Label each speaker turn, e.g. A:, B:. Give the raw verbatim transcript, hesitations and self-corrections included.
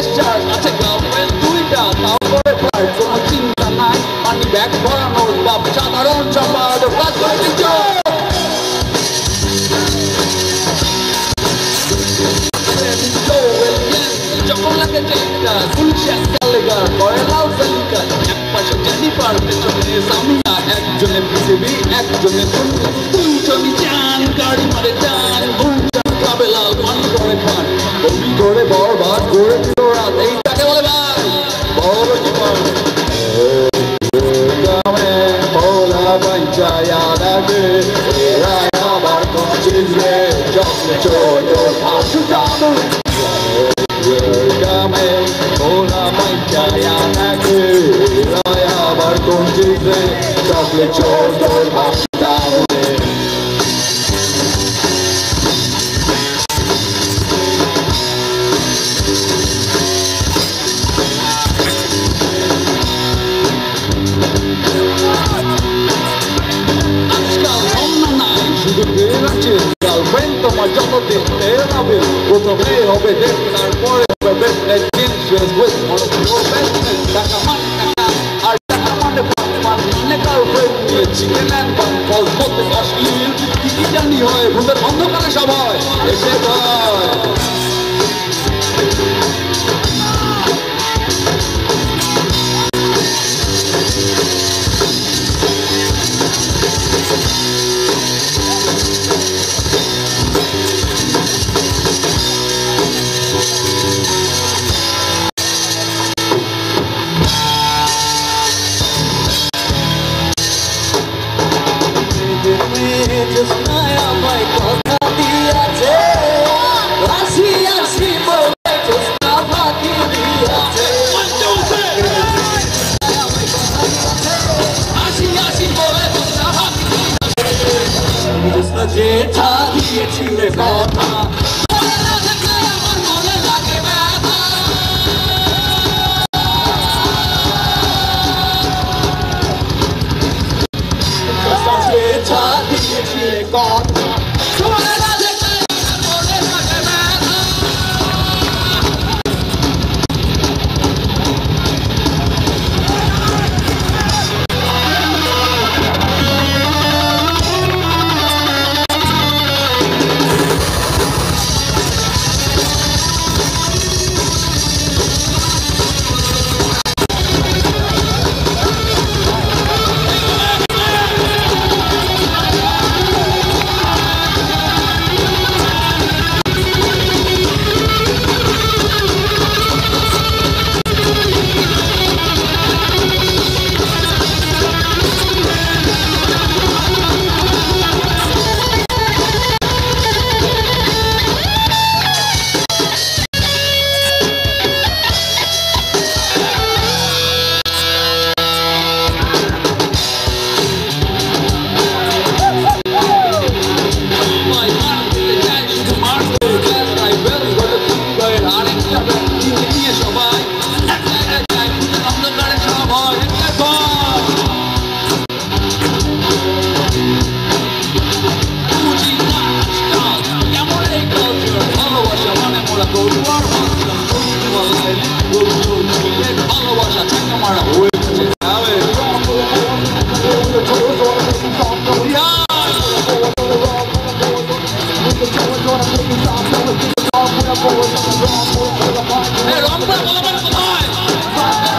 A: Pressure আছে girlfriend দুইটা তারপরে ফ্লাইট কোনো চিন্তা নাই মানি ব্যাগ ভরানোর বাপ সাধারণ সম্পাদক রাজনৈতিক যখন লাগে চেষ্টা গুলশান কালেগার করে লাউ সালিকা এক পাশে জেনিফার পেছনে সামিয়া একজনে পৃথিবী একজনে দুজনই চান গাড়ি মারে টান দুজন ক্লাবে লাল পান করে পান কবি করে বরবাদ করে দিল রাত এইটাকে বলে ভাই বড় জীবন ভোলা পঞ্চায়া লাগে রায় আবার কোন চিজরে চকলে চোর তোর ফাঁসু জানো ভোলা পঞ্চায়া লাগে রায় আবার কোন চিজরে চকলে চোর তোর ফাঁসু জানো গার্লফ্রেন্ড তোমার যতদিন হবে প্রথমে হবে দেখ তারপরে হবে bestness influence with one of your bestness টাকা মানে টাকা আর টাকা মানে মানে গার্লফ্রেন্ড নিয়ে চিকেন অ্যান্ড বান ফল করতে অশ্লীল কি কি জানি হয় ভূতের অন্ধকারে সবাই এসে হয় যেটা দিয়েছিলে কথা যেটা দিয়েছিলে কথা Hey, Rangpur Zilla School!